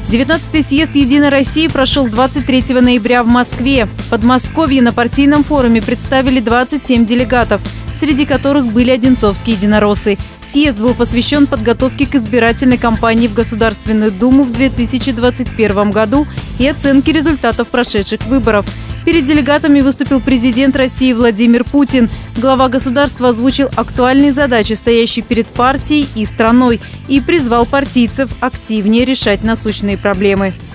19-й съезд «Единой России» прошел 23 ноября в Москве. В Подмосковье на партийном форуме представили 27 делегатов, среди которых были одинцовские единороссы. Съезд был посвящен подготовке к избирательной кампании в Государственную Думу в 2021 году и оценке результатов прошедших выборов. Перед делегатами выступил президент России Владимир Путин. Глава государства озвучил актуальные задачи, стоящие перед партией и страной, и призвал партийцев активнее решать насущные проблемы.